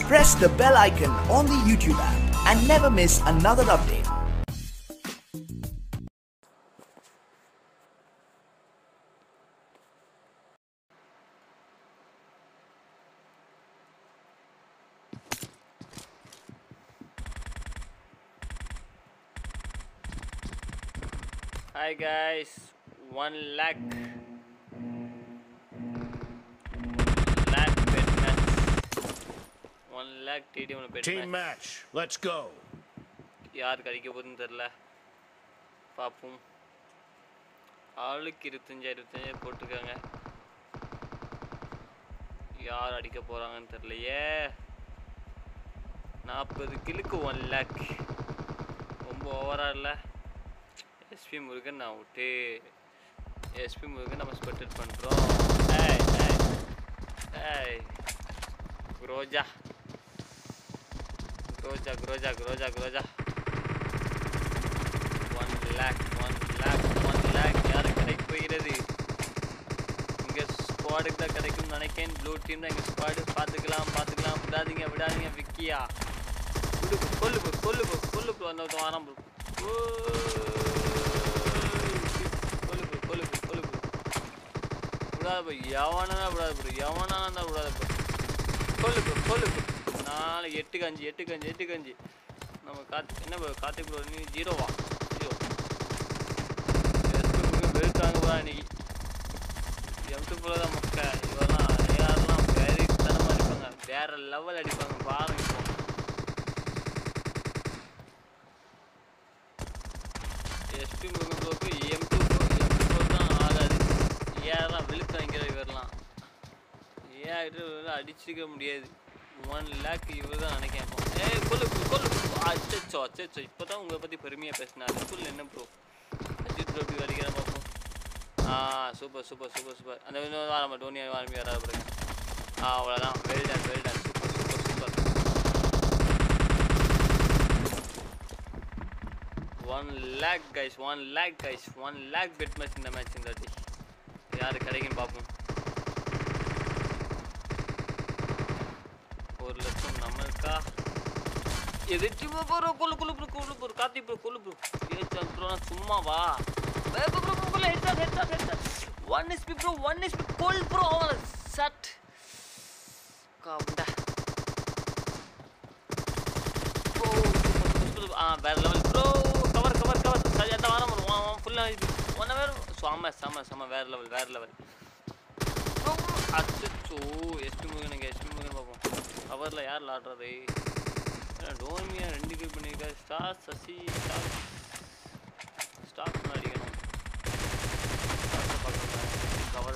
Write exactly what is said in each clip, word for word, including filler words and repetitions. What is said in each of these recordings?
press the bell icon on the YouTube app and never miss another update. Hi guys, one lakh, lakh bet match, one lakh T D M bet Team match. match, let's go. யார் கடிக்க போகுதுன்னு தெரியல, பார்ப்போம். ஆளுக்கு இருபத்தஞ்சு இருபத்தஞ்சு போட்டிருக்காங்க. யார் அடிக்க போறாங்கன்னு தெரியலையே. நாற்பது கிலுக்கு ஒன் லேக், ரொம்ப ஓவரா இல்லை. எஸ்பி முருகன் அவுட்டு. எஸ்பி முருகன் நம்ம ஸ்பெக்டேட் பண்ணுறோம். ஏய் ஏய் ஏய் குரோஜா குரோஜா குரோஜா குரோஜா குரோஜா one lakh one lakh one lakh யாருக்கு கிடைக்க போகிறது? இங்கே ஸ்குவாடுக்கு தான் கிடைக்கும்னு நினைக்கிறேன். ப்ளூ டீம் தான் எங்கள் ஸ்குவாடு. பார்த்துக்கலாம் பார்த்துக்கலாம். விடாதீங்க விடாதீங்க. விக்கியா விடு கொல்லு போ கொல்லு போ கொல்லு போ அந்த வாரம் ப்ரோ. விடாத ப்ரோ, எவனா விடாத ப்ரோ, எவனா இருந்தால் விடாத ப்ரோ. கொல்லு ப்ரோ கொல்லு ப்ரோ. நாலு எட்டுக்கு அஞ்சு எட்டுக்கு அஞ்சு எட்டுக்கு அஞ்சு. நம்ம கார்த்திக் என்ன ப்ரோ கார்த்திக் ப்ரோ நீ ஜீரோவா? ஜீரோ வெறுக்காங்க ப்ரோ இன்னைக்கு. எம்டி ப்ரோ தான் மக்கா. இவெல்லாம் யாரெல்லாம் வெறித்தனமாக அடிப்பாங்க, வேற லெவல் அடிப்பாங்க பாருங்க. எஸ்பி முருகன் ப்ரோக்கு M two bro M two bro தான் ஆகாது. ஏறலாம் வெளுத்து வாங்கிற இவரெல்லாம் ஏன் அடிச்சுக்க முடியாது. ஒன் லேக் இவர் தான் நினைக்கிறேன். ஏ கொல்லு கொல்லு அச்சோ அச்சோ. இப்போ தான் உங்களை பற்றி பெருமையாக பேசினேன். அதுக்குள்ள என்ன ப்ரோ அஜித் ப்ரோ எப்படி அடிக்கிறேன் பார்ப்போம். ஆ சூப்பர் சூப்பர் சூப்பர் சூப்பர். அந்த இன்னொரு வாரம் டோனி ஆரம்பி வராது பாருங்க. ஆ அவ்வளோதான். Well done well done. Super super super. One lakh guys one lakh guys one lakh bet match இந்த மேட்ச் இந்த வாட்டி யாரு கிடைக்குன்னு பார்ப்போம். ஒரு லட்சம் நம்மளுக்கா? எதிர்த்து போகிற கொள்ளு கொள்ளு ப்ரோ கொள்ளு ப்ரோ கார்த்திக் ப்ரோ கொள்ளு ப்ரோ. ஏச்சான் ப்ரோ சும்மா வா one SP bro one SP கொல் ப்ரோ அவனை சட் காண்டா. ஆ வேற level bro. Cover cover cover சரி அந்த வாரம் வரும் ஃபுல்லாக ஒன் ஹவர். செம்ம செம்ம செம்ம வேற லெவல் வேற லெவல். அச்சோ எஸ்பி முருகன் எங்கள் எஸ்பி முருகன் பார்ப்போம். கவரில் யார் விளாடுறது? டோமியா ரெண்டு கில் பண்ணியிருக்கா. ஸ்டார் சசி ஸ்டார் ஸ்டாக் அடிக்கணும். கவர்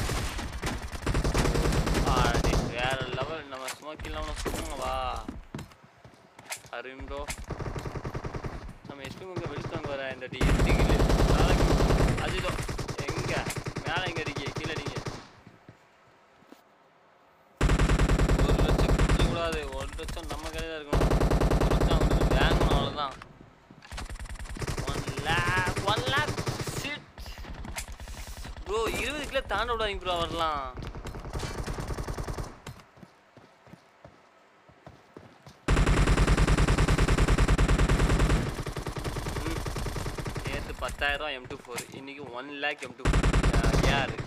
வேற லெவல். நம்ம சும்மா கில்லாம் சும்மா வா அருண் ப்ரோ. நம்ம எஸ்பி முருகன் வெளித்தாங்க வர இந்த டி எட்டு கில்லு அதுதோ எங்கே மேலே எங்கே அடிக்க கீழே அடிங்க. ஒரு லட்சம் கொடுத்துக்கூடாது. ஒரு லட்சம் நம்ம கையில் தான் இருக்கணும். ஒரு லட்சம் அவங்களுக்கு வேங்கணும் அவ்வளோதான். ஒன் லேக் ஒன் லேக் சிட் ப்ரோ. இருபது கிலோ தாண்ட விடாதீங்க ப்ரோ. வரலாம் பத்தாயிரம் எம் டூ ஃபோர் இன்னைக்கு one lakh M two four யாரு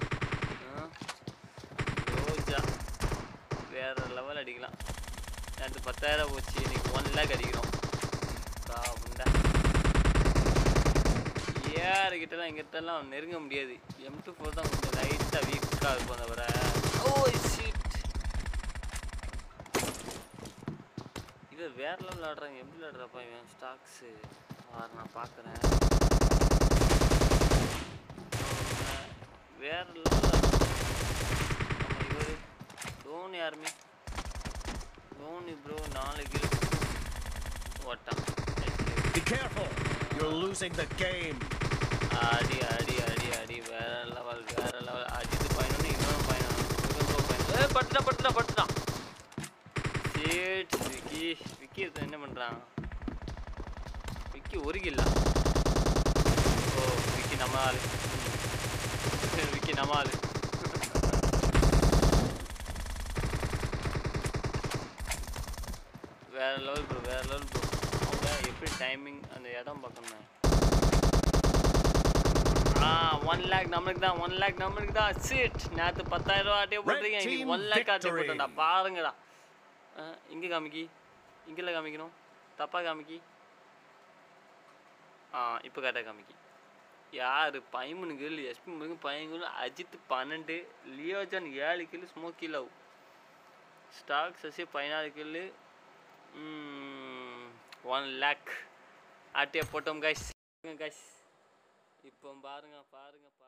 ரோஜா வேற லெவல் அடிக்கலாம். நேற்று பத்தாயிரம் போச்சு, இன்னைக்கு ஒன் லேக் அடிக்கிறோம். யாருக்கிட்டலாம் எங்கிட்டலாம் நெருங்க முடியாது. எம் டூ ஃபோர் தான் கொஞ்சம் லைட்டாக வீக்காக இருக்கும். தவிர ஓ ஷிட் இது வேற லெவல் ஆடுறாங்க. எப்படி ஆடுறப்பா இவன் ஸ்டாக்ஸு நான் பார்க்குறேன். வேற லெவல் நம்ம இவர் டோனி ஆர்மி டோனி ப்ரோ நாலு கில் ஓட்டான். Be careful, you're losing the game. அடி அடி அடி அடி வேற லெவல் வேற லெவல். அடித்து பயணம் இன்னொரு பயணம் ப்ரோ பயணம். ஏ பட்டுடா பட்டுடா பட்டுடான். சேட் விக்கி விக்கி என்ன பண்ணுறான்? விக்கி ஒரு கில்லா? ஓ விக்கி நம்ம ஆளு. விக்கி நம்ம ஆளு. வேற லெவல் ப்ரோ. அவங்க எப்படி டைமிங் அந்த இடம் பார்க்கணும். ஆ ஒன் லேக் நம்மளுக்கு தான் ஒன் லேக் நம்மளுக்கு தான் சீட். நேற்று பத்தாயிரம் ரூபா ஆட்டே போட்டிருக்கேன், இன்னைக்கு ஒன் லேக் ஆட்டே போட்டேன்டா. பாருங்கடா, இங்கே காமிக்கி, இங்கேல காமிக்கணும், தப்பா காமிக்கி. ஆ இப்போ கரெக்டாக காமிக்கி. யார் பதிமூணு கில், எஸ்பி முருகன் பதினஞ்சு, அஜித் பன்னெண்டு, லியோஜன் ஏழு kill, smoky love stack Sasi பதினாலு கில்லு, ஒன் லேக் ஆட்டியா போட்டோம் கைஸ் கைஸ். இப்போ பாருங்க பாருங்க பாருங்க.